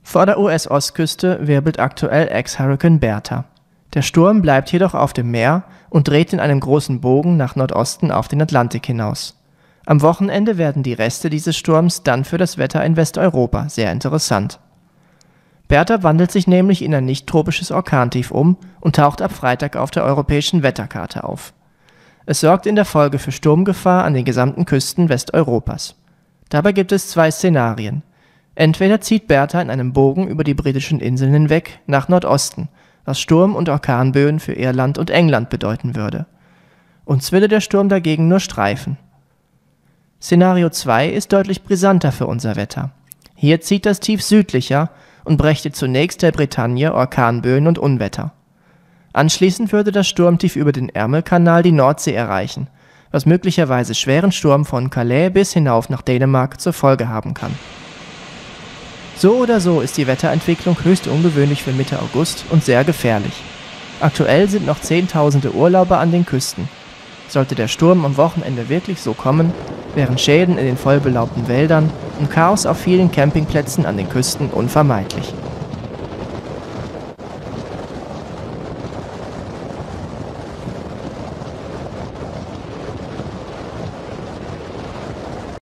Vor der US-Ostküste wirbelt aktuell Ex-Hurrikan Bertha. Der Sturm bleibt jedoch auf dem Meer und dreht in einem großen Bogen nach Nordosten auf den Atlantik hinaus. Am Wochenende werden die Reste dieses Sturms dann für das Wetter in Westeuropa sehr interessant. Bertha wandelt sich nämlich in ein nicht-tropisches Orkantief um und taucht ab Freitag auf der europäischen Wetterkarte auf. Es sorgt in der Folge für Sturmgefahr an den gesamten Küsten Westeuropas. Dabei gibt es zwei Szenarien. Entweder zieht Bertha in einem Bogen über die britischen Inseln hinweg nach Nordosten, was Sturm- und Orkanböen für Irland und England bedeuten würde. Uns würde der Sturm dagegen nur streifen. Szenario 2 ist deutlich brisanter für unser Wetter. Hier zieht das Tief südlicher und brächte zunächst der Bretagne Orkanböen und Unwetter. Anschließend würde das Sturmtief über den Ärmelkanal die Nordsee erreichen, was möglicherweise schweren Sturm von Calais bis hinauf nach Dänemark zur Folge haben kann. So oder so ist die Wetterentwicklung höchst ungewöhnlich für Mitte August und sehr gefährlich. Aktuell sind noch Zehntausende Urlauber an den Küsten. Sollte der Sturm am Wochenende wirklich so kommen, wären Schäden in den vollbelaubten Wäldern und Chaos auf vielen Campingplätzen an den Küsten unvermeidlich.